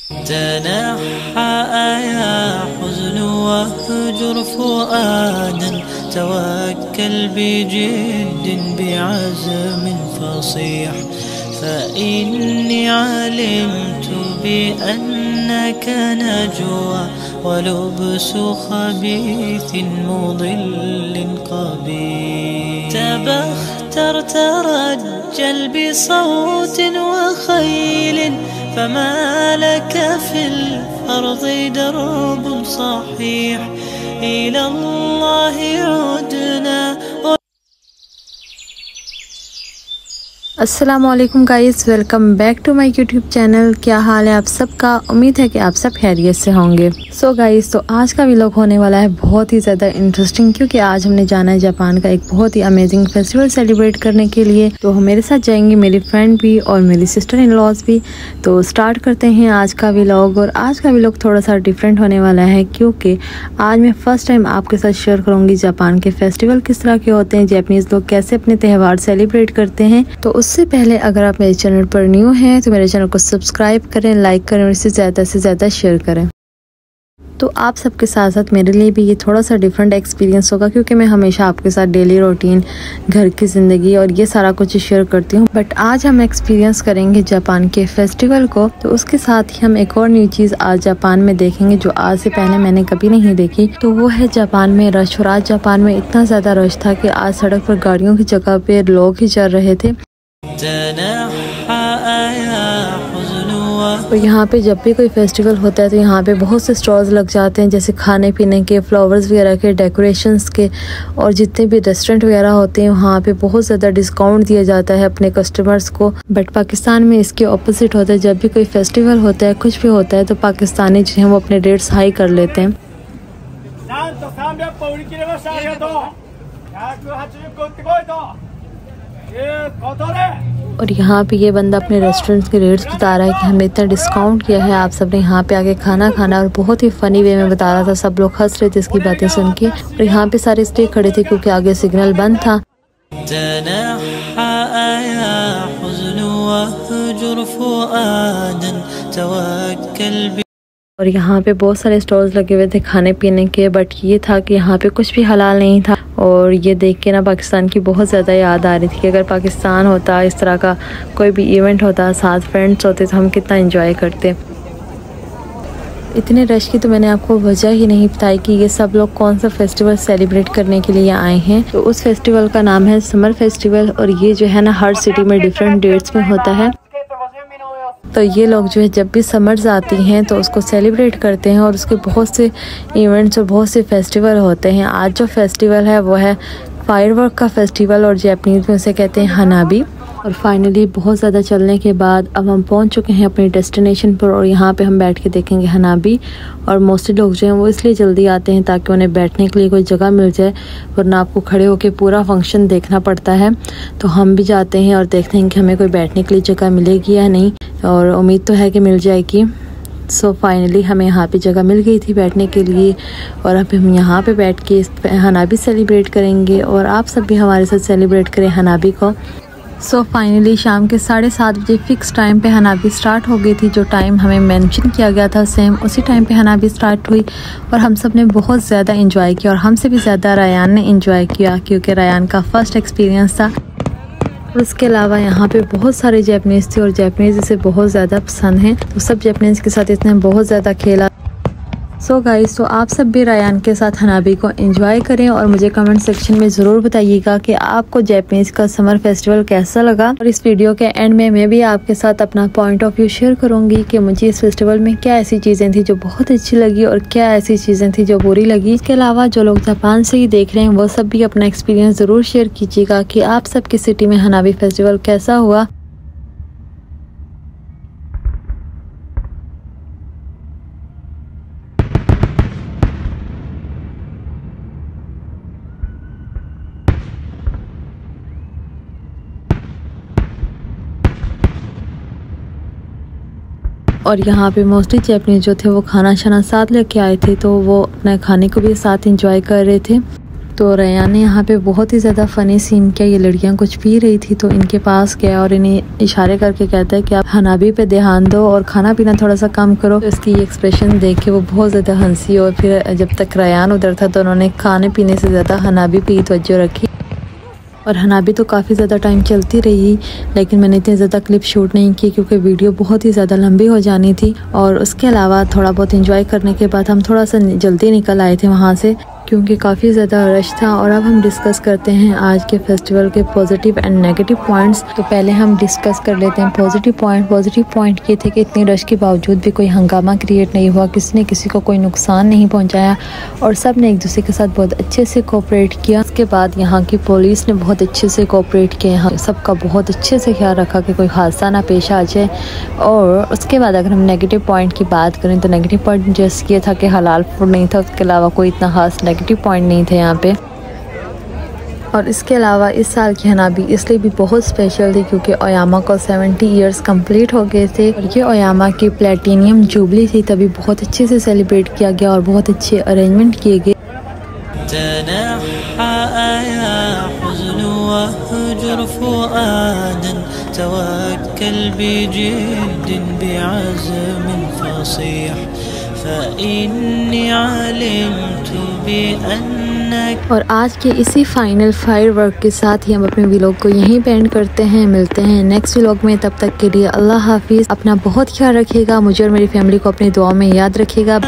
تنحى يا حزن واهجر فؤادا توكل بجد بعزم فصيح فإني علمت بأنك نجوى ولبس خبيث مضل قبيح تبختر ترجل بصوت وخيل فما لك في الأرض درب صحيح إلى الله عدنا। अस्सलामुअलैकुम guys, welcome back to my YouTube channel. क्या हाल है आप सबका? उम्मीद है कि आप सब खैरियत से होंगे। सो गाइस, तो आज का व्लॉग होने वाला है बहुत ही ज़्यादा इंटरेस्टिंग, क्योंकि आज हमने जाना है जापान का एक बहुत ही अमेजिंग फेस्टिवल सेलिब्रेट करने के लिए। तो मेरे साथ जाएंगे मेरी फ्रेंड भी और मेरी सिस्टर इन लॉज भी। तो स्टार्ट करते हैं आज का व्लॉग। और आज का व्लॉग थोड़ा सा डिफरेंट होने वाला है, क्योंकि आज मैं फर्स्ट टाइम आपके साथ शेयर करूँगी जापान के फेस्टिवल किस तरह के होते हैं, जापानीज़ लोग कैसे अपने त्यौहार सेलिब्रेट करते हैं। तो उससे पहले अगर आप मेरे चैनल पर न्यू हैं तो मेरे चैनल को सब्सक्राइब करें, लाइक करें और इसे ज़्यादा से ज़्यादा शेयर करें। तो आप सबके साथ साथ मेरे लिए भी ये थोड़ा सा डिफरेंट एक्सपीरियंस होगा, क्योंकि मैं हमेशा आपके साथ डेली रूटीन, घर की ज़िंदगी और ये सारा कुछ शेयर करती हूँ। बट आज हम एक्सपीरियंस करेंगे जापान के फेस्टिवल को। तो उसके साथ ही हम एक और न्यू चीज़ आज जापान में देखेंगे जो आज से पहले मैंने कभी नहीं देखी। तो वो है जापान में रश। और आज जापान में इतना ज़्यादा रश था कि आज सड़क पर गाड़ियों की जगह पे लोग ही चल रहे थे। और यहाँ पे जब भी कोई फेस्टिवल होता है तो यहाँ पे बहुत से स्टॉल्स लग जाते हैं, जैसे खाने पीने के, फ्लावर्स वगैरह के, डेकोरेशंस के। और जितने भी रेस्टोरेंट वगैरह होते हैं वहाँ पे बहुत ज़्यादा डिस्काउंट दिया जाता है अपने कस्टमर्स को। बट पाकिस्तान में इसके ऑपोजिट होता है। जब भी कोई फेस्टिवल होता है, कुछ भी होता है, तो पाकिस्तानी जो है वो अपने रेट्स हाई कर लेते हैं। और यहाँ पे ये बंदा अपने रेस्टोरेंट्स के रेट्स बता रहा है कि हमने इतना डिस्काउंट किया है, आप सबने यहाँ पे आके खाना खाना। और बहुत ही फ़नी वे में बता रहा था, सब लोग हंस रहे थे इसकी बातें सुन के। और यहाँ पे सारे इसलिए खड़े थे क्योंकि आगे सिग्नल बंद था। और यहाँ पे बहुत सारे स्टॉल्स लगे हुए थे खाने पीने के। बट ये था कि यहाँ पे कुछ भी हलाल नहीं था। और ये देख के ना पाकिस्तान की बहुत ज़्यादा याद आ रही थी कि अगर पाकिस्तान होता, इस तरह का कोई भी इवेंट होता, साथ फ्रेंड्स होते, तो हम कितना एंजॉय करते। इतने रश की तो मैंने आपको वजह ही नहीं बताई कि ये सब लोग कौन सा फेस्टिवल सेलिब्रेट करने के लिए आए हैं। तो उस फेस्टिवल का नाम है समर फेस्टिवल। और ये जो है ना हर सिटी में डिफरेंट डेट्स में होता है। तो ये लोग जो है जब भी समर्स आती हैं तो उसको सेलिब्रेट करते हैं। और उसके बहुत से इवेंट्स और बहुत से फेस्टिवल होते हैं। आज जो फेस्टिवल है वो है फायरवर्क का फेस्टिवल, और जापानीज़ में उसे कहते हैं हनाबी। और फाइनली बहुत ज़्यादा चलने के बाद अब हम पहुंच चुके हैं अपनी डेस्टिनेशन पर। और यहाँ पे हम बैठ के देखेंगे हनाबी। और मोस्टली लोग जो हैं वो इसलिए जल्दी आते हैं ताकि उन्हें बैठने के लिए कोई जगह मिल जाए, वरना आपको खड़े होकर पूरा फंक्शन देखना पड़ता है। तो हम भी जाते हैं और देखते हैं कि हमें कोई बैठने के लिए जगह मिलेगी या नहीं। और उम्मीद तो है कि मिल जाएगी। सो फाइनली हमें यहाँ पे जगह मिल गई थी बैठने के लिए। और अब हम यहाँ पे बैठ के हनाबी सेलिब्रेट करेंगे। और आप सब भी हमारे साथ सेलिब्रेट करें हनाबी को। सो फाइनली शाम के 7:30 बजे फ़िक्स टाइम पे हनाबी स्टार्ट हो गई थी। जो टाइम हमें मेंशन किया गया था सेम उसी टाइम पे हनाबी स्टार्ट हुई। और हम सब ने बहुत ज़्यादा इंजॉय किया। और हमसे भी ज़्यादा रायान ने इंजॉय किया, क्योंकि रायान का फ़र्स्ट एक्सपीरियंस था। और उसके अलावा यहाँ पे बहुत सारे जापानीज़ थे और जापानीज़ इसे बहुत ज़्यादा पसंद हैं। तो सब जापानीज़ के साथ इसने बहुत ज़्यादा खेला। सो गाइस, तो आप सब भी रायान के साथ हनाबी को एंजॉय करें। और मुझे कमेंट सेक्शन में ज़रूर बताइएगा कि आपको जापानीज़ का समर फेस्टिवल कैसा लगा। और इस वीडियो के एंड में मैं भी आपके साथ अपना पॉइंट ऑफ व्यू शेयर करूंगी कि मुझे इस फेस्टिवल में क्या ऐसी चीज़ें थी जो बहुत अच्छी लगी और क्या ऐसी चीज़ें थी जो बुरी लगी। इसके अलावा जो लोग जापान से ही देख रहे हैं वो सब भी अपना एक्सपीरियंस ज़रूर शेयर कीजिएगा कि आप सबकी सिटी में हनाबी फेस्टिवल कैसा हुआ। और यहाँ पे मोस्टली जापानीज़ जो थे वो खाना शाना साथ लेके आए थे, तो वो अपने खाने को भी साथ एंजॉय कर रहे थे। तो रयान ने यहाँ पे बहुत ही ज़्यादा फ़नी सीन किया। ये लड़कियाँ कुछ पी रही थी तो इनके पास गया और इन्हें इशारे करके कहता है कि आप हनाबी पे ध्यान दो और खाना पीना थोड़ा सा कम करो। तो इसकी एक्सप्रेशन देख के वो बहुत ज़्यादा हंसी और फिर जब तक रयान उधर था तो उन्होंने खाने पीने से ज़्यादा हनाबी पे तवज्जो रखी। और हनाबी तो काफ़ी ज़्यादा टाइम चलती रही, लेकिन मैंने इतनी ज़्यादा क्लिप शूट नहीं की क्योंकि वीडियो बहुत ही ज़्यादा लंबी हो जानी थी। और उसके अलावा थोड़ा बहुत एंजॉय करने के बाद हम थोड़ा सा जल्दी निकल आए थे वहाँ से क्योंकि काफ़ी ज़्यादा रश था। और अब हम डिस्कस करते हैं आज के फेस्टिवल के पॉजिटिव एंड नेगेटिव पॉइंट्स। तो पहले हम डिस्कस कर लेते हैं पॉजिटिव पॉइंट। पॉजिटिव पॉइंट ये थे कि इतनी रश के बावजूद भी कोई हंगामा क्रिएट नहीं हुआ, किसी ने किसी को कोई नुकसान नहीं पहुंचाया और सब ने एक दूसरे के साथ बहुत अच्छे से कोऑपरेट किया। उसके बाद यहाँ की पुलिस ने बहुत अच्छे से कोऑपरेट किया, यहाँ सबका बहुत अच्छे से ख्याल रखा कि कोई हादसा ना पेश आ जाए। और उसके बाद अगर हम नेगेटिव पॉइंट की बात करें तो नेगेटिव पॉइंट जस्ट ये था कि हलाल फूड नहीं था, उसके अलावा कोई इतना खास नेगेटिव पॉइंट नहीं थे यहाँ पे। और इसके अलावा इस साल की हनाबी इसलिए भी बहुत स्पेशल थी क्योंकि ओयामा को 70 इयर्स कंप्लीट हो गए थे और ये ओयामा की प्लेटिनियम जुबली थी, तभी बहुत अच्छे से सेलिब्रेट किया गया और बहुत अच्छे अरेंजमेंट किए गए। और आज के इसी फाइनल फायर वर्क के साथ ही हम अपने व्लॉग को यहीं पे एंड करते हैं। मिलते हैं नेक्स्ट व्लॉग में, तब तक के लिए अल्लाह हाफिज़। अपना बहुत ख्याल रखिएगा, मुझे और मेरी फैमिली को अपनी दुआ में याद रखिएगा।